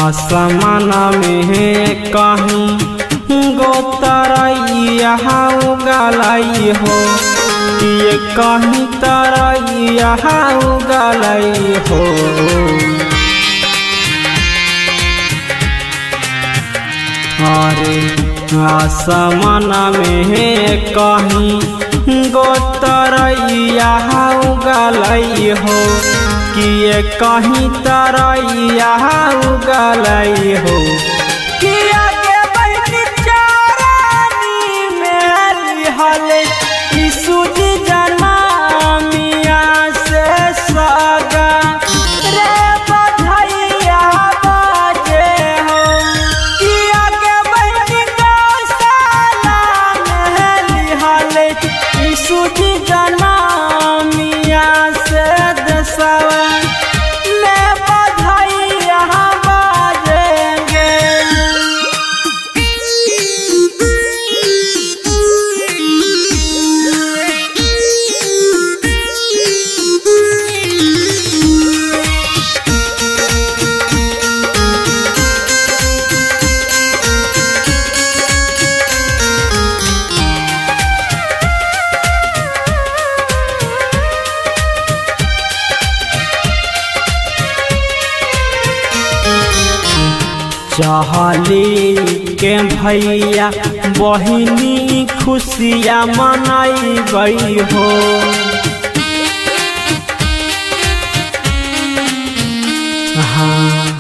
आसमान में कहीं गोतरैया उगलई हो, ये कहीं तरैया उगलई हो। अरे आसमान में कहीं गोतरैया उगलई हो, कि ये कहीं तरैया उगलई हो। कि आगे बैठी चारानी में लिहल सूजी जनामिया से सगा रे बधैया बाजे हो। कि आगे बैठी गौशाला में लिहल सूजी जनामिया से दसवा में बधैया बाजेंगे। चहली के भैया बहिनी खुशियाँ मनाई गई हो। हाँ,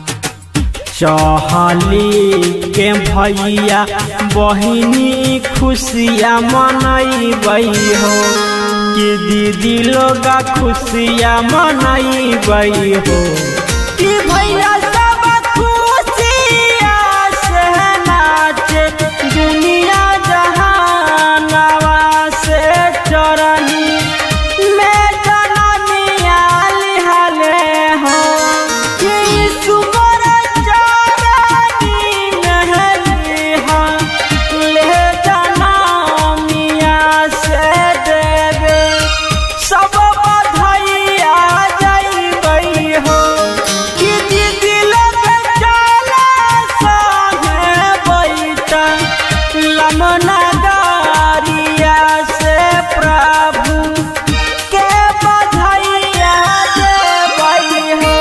चहली के भैया बहिनी खुशियाँ मनाई गई हो, कि दीदी लोग खुशियाँ मनाई गई हो। कि भैया दुनिया जहानवा से चरनी में जनमिया लिहले हो। कि सुगर चरनी में लिहा ले जनमिया से देवे सब बधैया जइबई हो। कि दीदी लोग चला संगे बैठा नगरिया से प्रभु के बधैया देवई हो।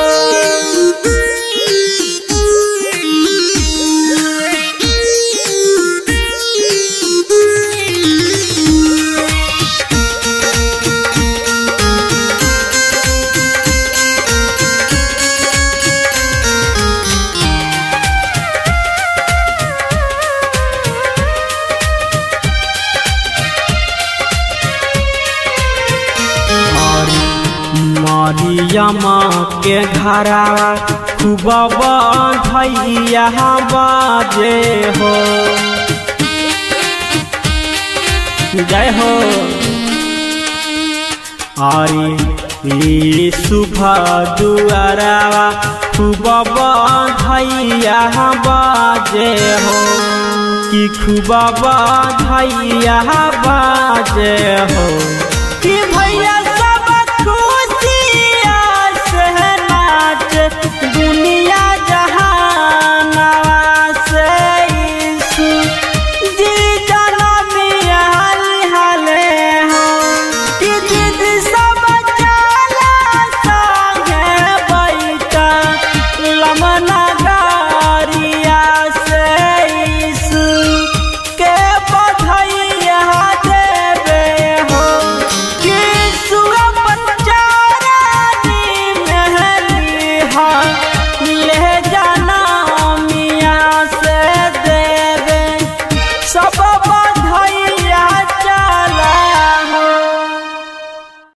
मरियमा के घरा खूब बधैया बाजे हो। जय हो। अरे सुबह दुआरा खूब बधैया बाजे हो, कि खूब बधैया बाजे हो। कि भैया दुनिया जहानवा से यीशु जी जनमिया लिहले हो। कि दीदी सब चला संगे बैठा नगरिया से यीशु के बधैया देवे हो। कि सुअपन चारानी में लिहा ले जनमिया से देवे सब